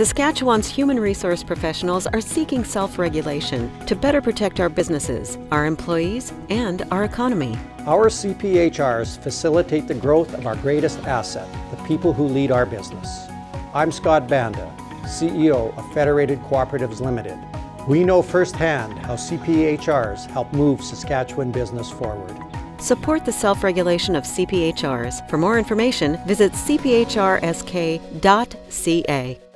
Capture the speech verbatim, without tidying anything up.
Saskatchewan's human resource professionals are seeking self-regulation to better protect our businesses, our employees, and our economy. Our C P H Rs facilitate the growth of our greatest asset, the people who lead our business. I'm Scott Banda, C E O of Federated Co-operatives Limited. We know firsthand how C P H Rs help move Saskatchewan business forward. Support the self-regulation of C P H Rs. For more information, visit c p h r s k dot c a.